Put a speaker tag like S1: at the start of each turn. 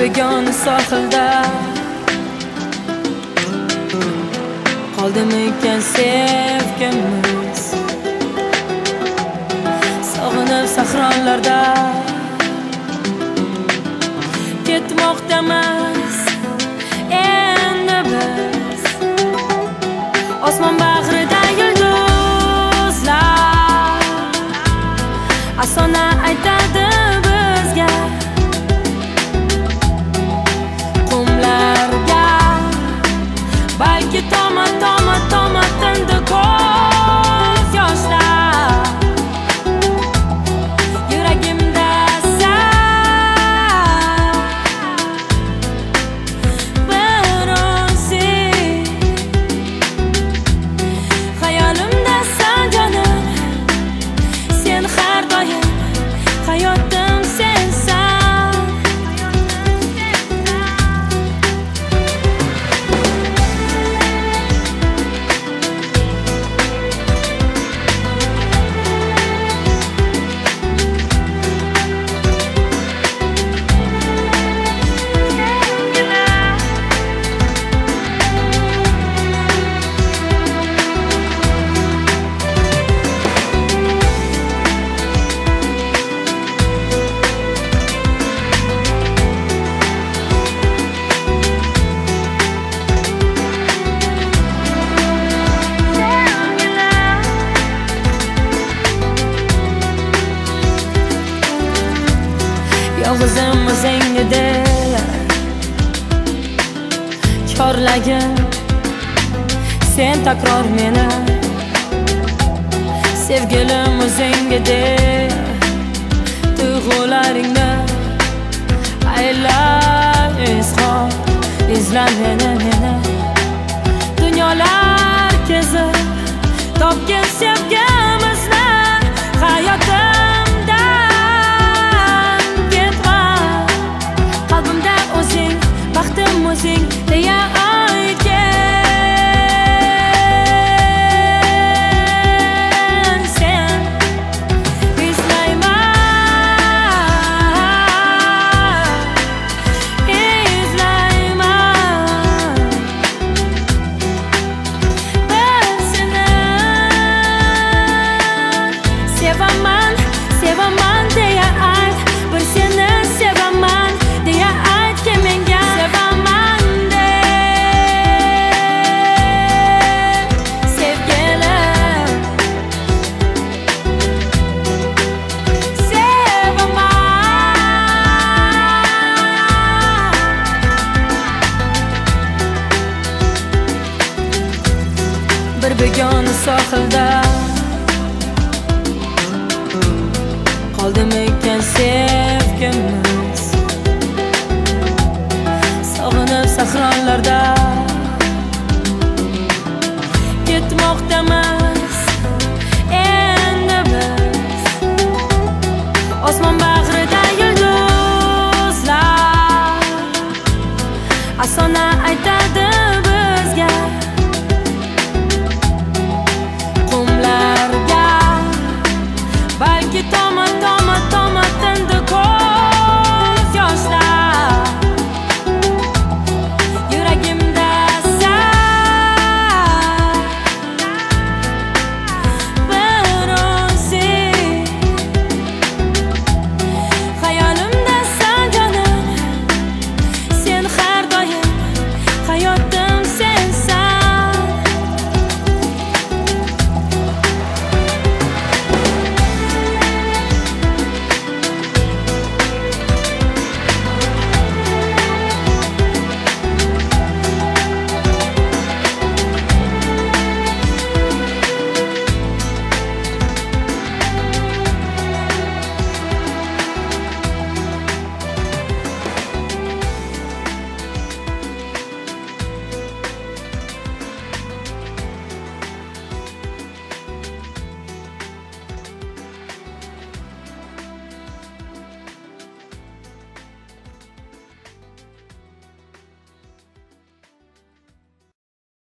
S1: begona sohilda qoldimikan sevgimiz, sog'inib sahrolarda ketmoqdamiz endi biz. Osmon bag'rida yulduzlar afsona aytadi bizga, qumlarga balki toma tindi ko'z yoshlar. Yuragimda sen bir o'zing, xayolimda sen jonim, sen har doim hayotim sensan. Yolg'izim o'zingda chorlagin sen takror meni, sevgilim o'zingda tuyg'ularingni ayla izhor, izla meni dunyolar kezib topgin sevgimizni. Hayotimdan ketma, qalbimda o'zing, baxtim o'zing deya aytgan sen. Izlayman ben seni, sevaman deya ayt, bir seni sevaman deya ayt ki menga. Sevaman de sevgilim, sevaman. Bir begona sohilda qoldimikan sevgimiz, sog'inib sahrolarda ketmoqdamiz endi biz. Osmon bag'rida yulduzlar afsona